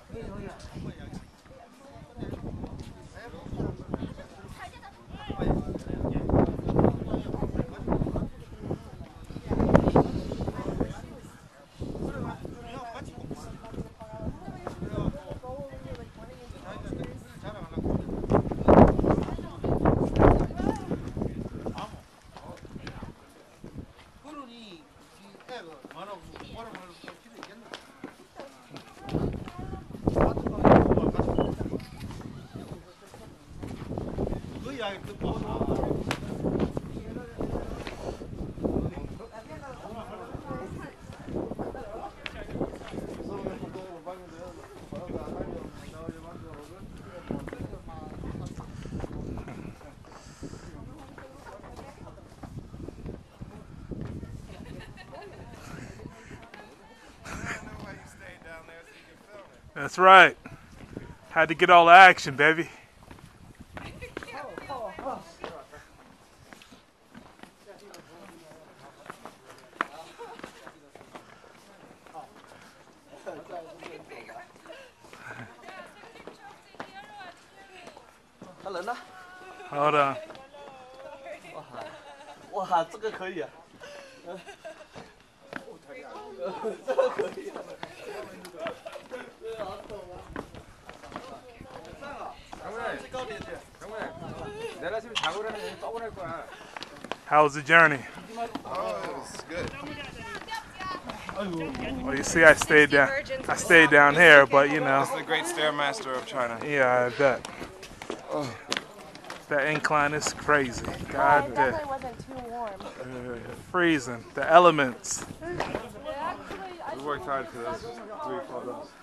That's right. Had to get all the action, baby. Hold on. 哇，这个可以啊，这个可以啊。 How was the journey? Oh, it was good. Well, you see, I stayed down here, but you know. This is the great stairmaster of China. Yeah, I bet. Oh. That incline is crazy. God It damn. definitely wasn't too warm. Freezing. The elements. We worked hard for this 3 photos.